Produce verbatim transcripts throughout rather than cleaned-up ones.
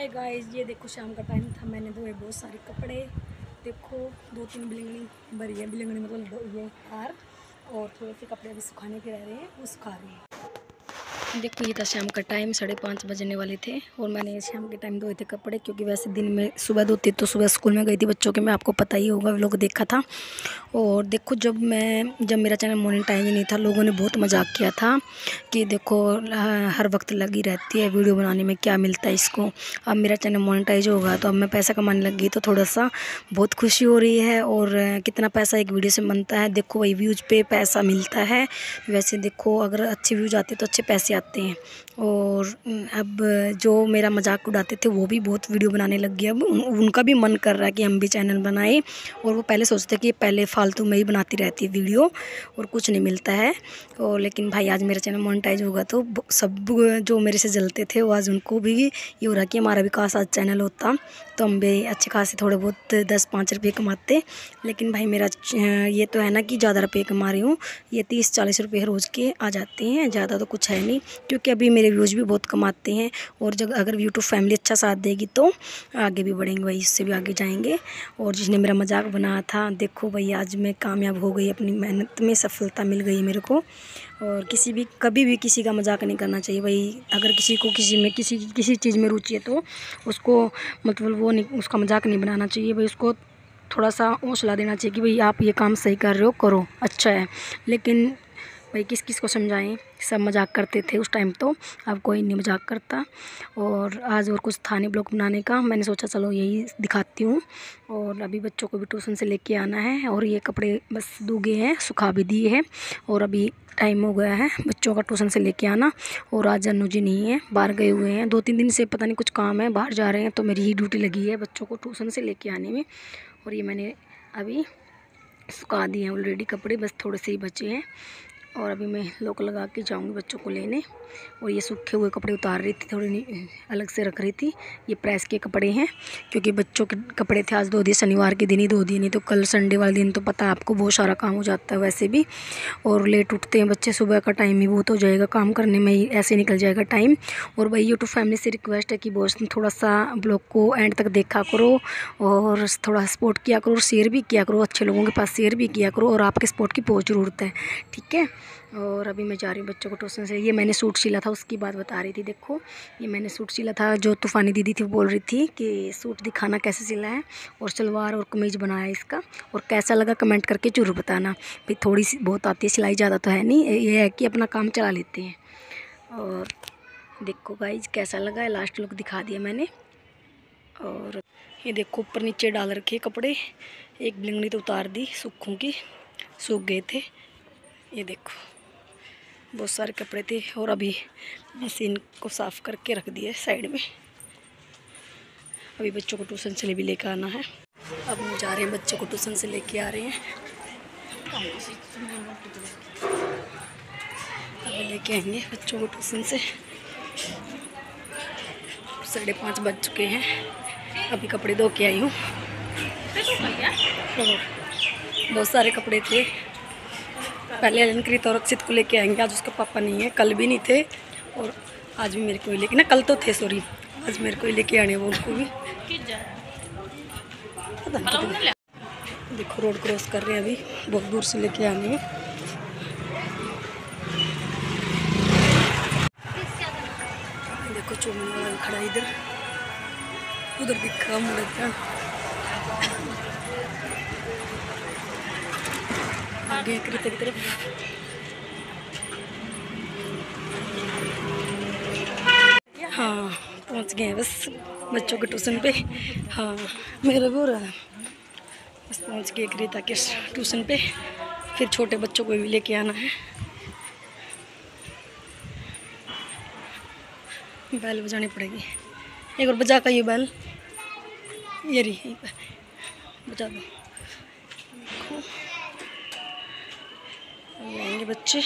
Hi guys, ये देखो शाम का टाइम था। मैंने धोए बहुत सारे कपड़े। देखो दो तीन बिलंगनी भरी है। बिलंगनी मतलब ये कार, और थोड़े से कपड़े अभी सुखाने के रह रहे हैं, वो सुखा रहे हैं। देखो ये था शाम का टाइम, साढ़े पाँच बजने वाले थे और मैंने शाम के टाइम धोए थे कपड़े, क्योंकि वैसे दिन में सुबह धोती तो सुबह स्कूल में गई थी बच्चों के, मैं आपको पता ही होगा, लोग देखा था। और देखो जब मैं जब मेरा चैनल मोनेटाइज नहीं था, लोगों ने बहुत मजाक किया था कि देखो हर वक्त लगी रहती है वीडियो बनाने में, क्या मिलता है इसको। अब मेरा चैनल मोनेटाइज होगा तो अब मैं पैसा कमाने लग गई, तो थोड़ा सा बहुत खुशी हो रही है। और कितना पैसा एक वीडियो से बनता है, देखो वही व्यूज़ पे पैसा मिलता है। वैसे देखो अगर अच्छे व्यूज़ आते तो अच्छे पैसे आते हैं। और अब जो मेरा मजाक उड़ाते थे वो भी बहुत वीडियो बनाने लग गए। अब उन, उनका भी मन कर रहा है कि हम भी चैनल बनाएं। और वो पहले सोचते कि पहले फालतू में ही बनाती रहती है वीडियो और कुछ नहीं मिलता है। और लेकिन भाई आज मेरा चैनल मोनेटाइज होगा तो सब जो मेरे से जलते थे वो आज उनको भी ये हो रहा कि हमारा भी काश आज चैनल होता तो हम भी अच्छे खासे थोड़े बहुत दस पाँच रुपये कमाते। लेकिन भाई मेरा ये तो है ना कि ज़्यादा रुपये कमा रही हूँ, ये तीस चालीस रुपये रोज़ के आ जाते हैं, ज़्यादा तो कुछ है नहीं, क्योंकि अभी मेरे व्यूज़ भी बहुत कमाते हैं। और जब अगर यूट्यूब फैमिली अच्छा साथ देगी तो आगे भी बढ़ेंगे भाई, इससे भी आगे जाएंगे। और जिसने मेरा मजाक बनाया था, देखो भाई आज मैं कामयाब हो गई, अपनी मेहनत में सफलता मिल गई मेरे को। और किसी भी कभी भी किसी का मजाक नहीं करना चाहिए भाई। अगर किसी को किसी में किसी किसी चीज़ में रुचि है तो उसको मतलब वो नहीं, उसका मजाक नहीं बनाना चाहिए भाई। उसको थोड़ा सा हौसला देना चाहिए कि भाई आप ये काम सही कर रहे हो, करो, अच्छा है। लेकिन भाई किस किस को समझाएं, सब मजाक करते थे उस टाइम, तो अब कोई नहीं मजाक करता। और आज और कुछ था नहीं ब्लॉग बनाने का, मैंने सोचा चलो यही दिखाती हूँ। और अभी बच्चों को भी ट्यूशन से लेके आना है, और ये कपड़े बस दूगे हैं, सुखा भी दिए हैं। और अभी टाइम हो गया है बच्चों का ट्यूशन से लेके आना। और आज जानू जी नहीं है, बाहर गए हुए हैं, दो तीन दिन से पता नहीं कुछ काम है, बाहर जा रहे हैं, तो मेरी ही ड्यूटी लगी है बच्चों को ट्यूशन से लेके आने में। और ये मैंने अभी सुखा दिए हैं ऑलरेडी कपड़े, बस थोड़े से ही बचे हैं। और अभी मैं लोक लगा के जाऊंगी बच्चों को लेने। और ये सूखे हुए कपड़े उतार रही थी, थोड़ी अलग से रख रही थी। ये प्रेस के कपड़े हैं, क्योंकि बच्चों के कपड़े थे, आज धो दिए, शनिवार के दिन ही धो दिए, नहीं तो कल संडे वाले दिन तो पता है आपको बहुत सारा काम हो जाता है वैसे भी। और लेट उठते हैं बच्चे, सुबह का टाइम ही बहुत हो जाएगा, काम करने में ही ऐसे निकल जाएगा टाइम। और भाई यूट्यूब फैमिली से रिक्वेस्ट है कि बॉस थोड़ा सा ब्लॉग को एंड तक देखा करो, और थोड़ा सपोर्ट किया करो, और शेयर भी किया करो, अच्छे लोगों के पास शेयर भी किया करो, और आपके सपोर्ट की बहुत ज़रूरत है, ठीक है। और अभी मैं जा रही हूँ बच्चों को ट्यूशन से। ये मैंने सूट सिला था, उसकी बात बता रही थी। देखो ये मैंने सूट सिला था, जो तूफ़ानी दीदी थी बोल रही थी कि सूट दिखाना कैसे सिला है, और सलवार और कमीज़ बनाया है इसका, और कैसा लगा कमेंट करके जरूर बताना। भाई थोड़ी सी बहुत आती है सिलाई, ज़्यादा तो है नहीं, ये है कि अपना काम चला लेते हैं। और देखो गाइज कैसा लगा है, लास्ट लुक दिखा दिया मैंने। और ये देखो ऊपर नीचे डाल रखे कपड़े, एक बिलंगनी तो उतार दी, सूखों की सूख गए थे। ये देखो बहुत सारे कपड़े थे, और अभी मशीन को साफ़ करके रख दिए साइड में। अभी बच्चों को ट्यूशन से भी लेकर आना है। अब हम जा रहे हैं, बच्चों को ट्यूशन से लेके आ रहे हैं। अभी लेके आएंगे बच्चों को ट्यूशन से। साढ़े पाँच बज चुके हैं, अभी कपड़े धो के आई हूँ। बहुत सारे कपड़े थे। पहले अलंकृत और अक्षित को लेके आएंगे, आज उसका पापा नहीं है, कल भी नहीं थे, और आज भी मेरे को ही लेके ना, कल तो थे सॉरी, आज मेरे को ही लेके आने वो उनको भी। देखो रोड क्रॉस कर रहे हैं, अभी बहुत दूर से लेके आने हैं। देखो चौमन वाला खड़ा इधर, उधर दिखा मुड़ता आगे की तरफ। हाँ पहुंच गए हैं बस बच्चों के ट्यूशन पे। हाँ मेरा भी हो रहा है, बस पहुंच गए क्रीता के ट्यूशन पे। फिर छोटे बच्चों को भी लेके आना है। बैल बजानी पड़ेगी, एक और बजा का ये बैल, ये रही बजा दो। आएंगे बच्चे,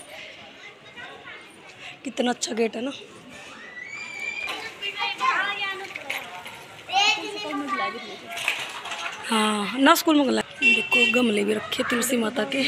कितना अच्छा गेट है ना। हाँ ना स्कूल में गला। देखो गमले भी रखे तुलसी माता के,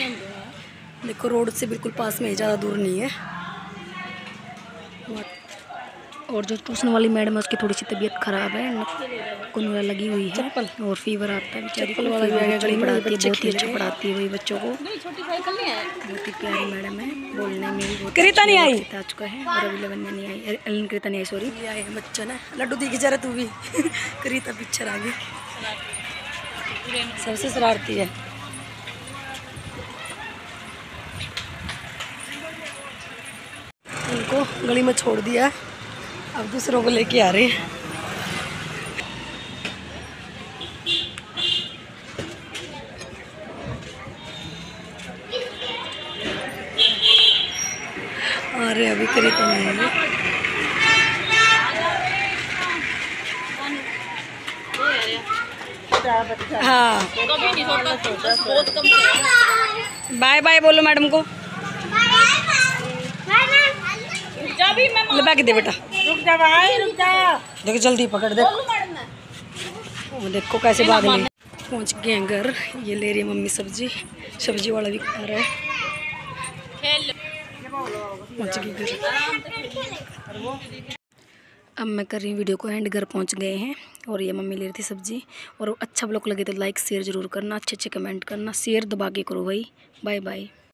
देखो रोड से बिल्कुल पास में ही, ज़्यादा दूर नहीं है। और जो ट्यूशन वाली मैडम है उसकी थोड़ी सी तबीयत खराब है, कुनूरा लगी हुई है और फीवर आता है बेचारी को। पढ़ाती है, बहुत ही अच्छा पढ़ाती है वही बच्चों को, बहुत ही प्यारी मैडम है, बोलने में भी बहुत कृता नहीं आई आ चुका है। और अभी लवन्या नहीं आई, एलन कृता नहीं आई सॉरी। आए हैं बच्चा ना, लड्डू दिख जा रहा तू भी कृता पिक्चर आ गई, सबसे शरारती है। उनको गली में छोड़ दिया, अब दूसरों को लेके आ रहे हैं। अरे अभी करीब तो नहीं है। हाँ बाय बाय बोलो मैडम को। लगा के दे बेटा, रुक जा भाई रुक जा। देखो जल्दी पकड़ दे, वो देखो कैसे बाद में पहुंच गए हैं घर। ये ले रही है मम्मी सब्जी, सब्जी वाला भी खा रहा है। पहुंच गई घर। अब मैं कर रही हूँ वीडियो को एंड, घर पहुंच गए हैं और ये मम्मी ले रही थी सब्जी। और अच्छा ब्लॉग लगे तो लाइक शेयर ज़रूर करना, अच्छे अच्छे कमेंट करना, शेयर दबा के करो भाई। Bye bye.